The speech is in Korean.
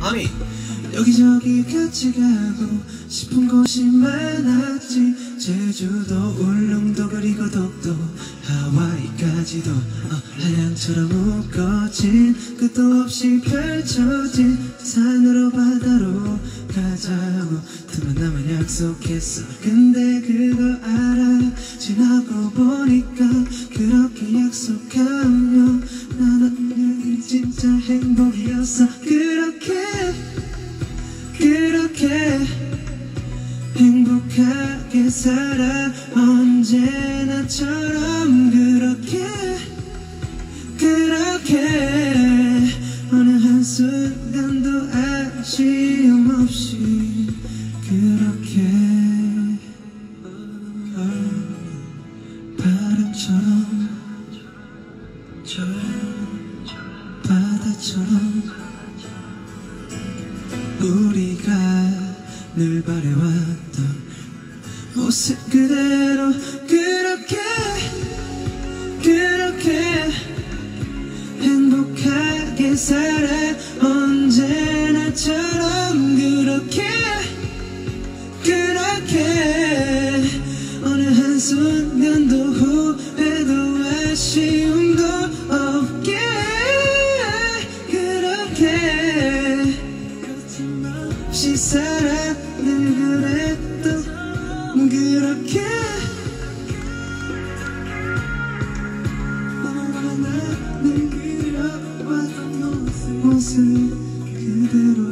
하미 여기저기 같이 가고 싶은 곳이 많았지. 제주도 울릉도 그리고 독도 하와이까지도 한양처럼 묶어진 끝도 없이 펼쳐진 산으로 바다로 가자고 두 번 나만 약속했어. 근데 그거 알아? 지나고 보니까 그렇게 약속하면 나는 진짜 행복이었어. 그렇게 행복하게 살아 언제나처럼 그렇게 어느 한순간도 아쉬움 없이 그렇게 바람처럼 바다처럼 우리가 늘 바래왔던 모습 그대로 그렇게 행복하게 살아 언제나처럼 그렇게 어느 한순간도 후회도 아쉬움도 없게 그렇게 없이 살아 늘 그랬던 그렇게 나는 그려왔던 모습 그대로